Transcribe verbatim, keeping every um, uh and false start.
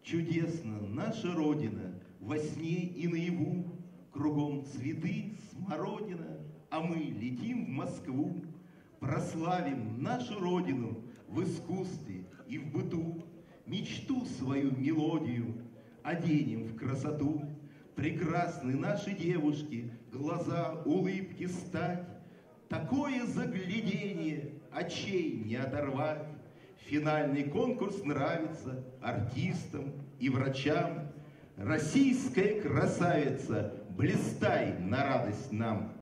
Чудесна наша Родина во сне и наяву, кругом цветы, смородина, а мы летим в Москву, прославим нашу Родину в искусстве и в быту, мечту свою мелодию оденем в красоту. Прекрасны наши девушки, глаза, улыбки стать, такое загляденье очей не оторвать. Финальный конкурс нравится артистам и врачам. Российская красавица, блистай на радость нам.